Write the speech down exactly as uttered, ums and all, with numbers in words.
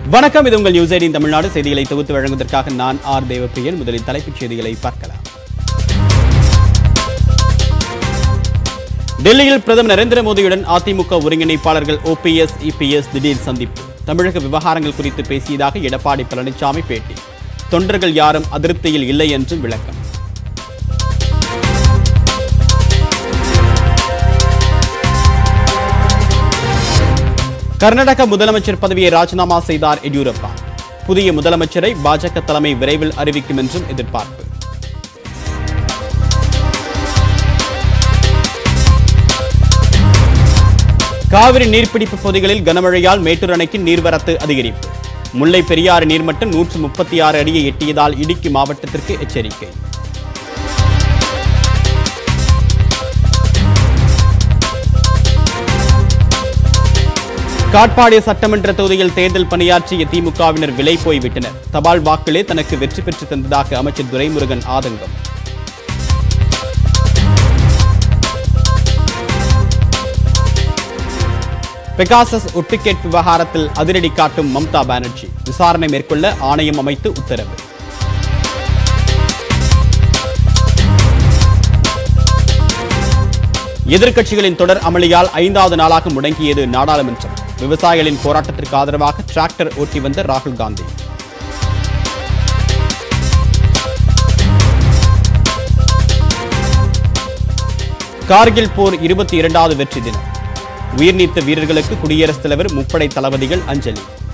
வணக்கம், இது உங்கள் நியூஸ் எய்ட்டீன் தமிழ்நாடு செய்திகளை தொகுத்து வழங்குவதற்காக நான் ஆர் தேவப்பிரியன். முதலில் தலைப்புச் செய்திகளை பார்க்கலாம். டெல்லியில் பிரதமர் நரேந்திர மோடியுடன் அதிமுக ஒருங்கிணைப்பாளர்கள் ஓபிஎஸ், இபிஎஸ் திடீர் சந்திப்பு. தமிழக விவகாரங்கள் குறித்து பேசியதாக எடப்பாடி பழனிசாமி பேட்டி. தொண்டர்கள் யாரும் அதிருப்தியில் இல்லை என்றும் விளக்கம். கர்நாடக முதலமைச்சர் பதவியை ராஜினாமா செய்தார் எடியூரப்பா. புதிய முதலமைச்சரை பாஜக தலைமை விரைவில் அறிவிக்கும் என்றும் எதிர்பார்ப்பு. காவிரி நீர்பிடிப்பு பகுதிகளில் கனமழையால் மேட்டூர் அணைக்கு நீர்வரத்து அதிகரிப்பு. முல்லை பெரியாறு நீர்மட்டம் நூற்று முப்பத்தி ஆறு அடியை எட்டியதால் இடுக்கி மாவட்டத்திற்கு எச்சரிக்கை. காட்பாடி சட்டமன்ற தொகுதியில் தேர்தல் பணியாற்றிய திமுகவினர் விலை போய்விட்டனர். தபால் வாக்களே தனக்கு வெற்றி பெற்று தந்ததாக அமைச்சர் துரைமுருகன் ஆதங்கம். பெகாசஸ் ஒட்டுக்கேட் விவகாரத்தில் அதிரடி காட்டும் மம்தா பானர்ஜி. விசாரணை மேற்கொள்ள ஆணையம் அமைத்து உத்தரவு. எதிர்க்கட்சிகளின் தொடர் அமளியால் ஐந்தாவது நாளாக முடங்கியது நாடாளுமன்றம். விவசாயிகளின் போராட்டத்திற்கு ஆதரவாக டிராக்டர் ஓட்டி வந்த ராகுல் காந்தி. கார்கில் போர் இருபத்தி இரண்டாவது வெற்றி தினம். உயிர்நீத்த வீரர்களுக்கு குடியரசுத் தலைவர், முப்படை தளபதிகள் அஞ்சலி.